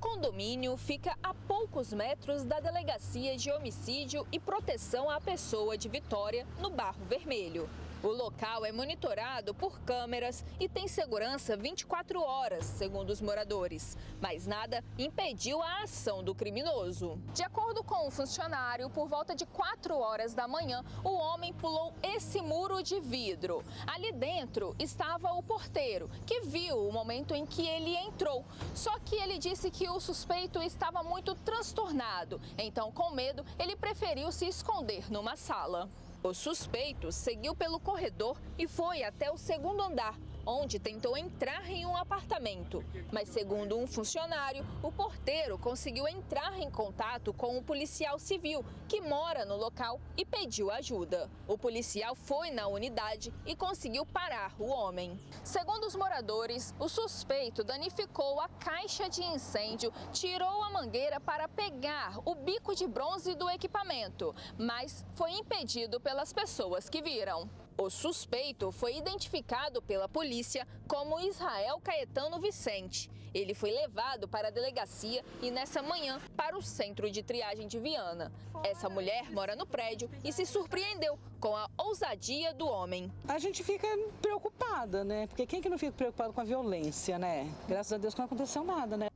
condomínio fica a poucos metros da Delegacia de Homicídio e Proteção à Pessoa de Vitória, no Barro Vermelho. O local é monitorado por câmeras e tem segurança 24 horas, segundo os moradores. Mas nada impediu a ação do criminoso. De acordo com um funcionário, por volta de 4 horas da manhã, o homem pulou esse muro de vidro. Ali dentro estava o porteiro, que viu o momento em que ele entrou. Só que ele disse que o suspeito estava muito transtornado. Então, com medo, ele preferiu se esconder numa sala. O suspeito seguiu pelo corredor e foi até o segundo andar, onde tentou entrar em um apartamento. Mas, segundo um funcionário, o porteiro conseguiu entrar em contato com um policial civil que mora no local e pediu ajuda. O policial foi na unidade e conseguiu parar o homem. Segundo os moradores, o suspeito danificou a caixa de incêndio, tirou a mangueira para pegar o bico de bronze do equipamento, mas foi impedido pelas pessoas que viram. O suspeito foi identificado pela polícia como Israel Caetano Vicente. Ele foi levado para a delegacia e nessa manhã para o centro de triagem de Viana. Essa mulher mora no prédio e se surpreendeu com a ousadia do homem. A gente fica preocupada, né? Porque quem que não fica preocupado com a violência, né? Graças a Deus que não aconteceu nada, né?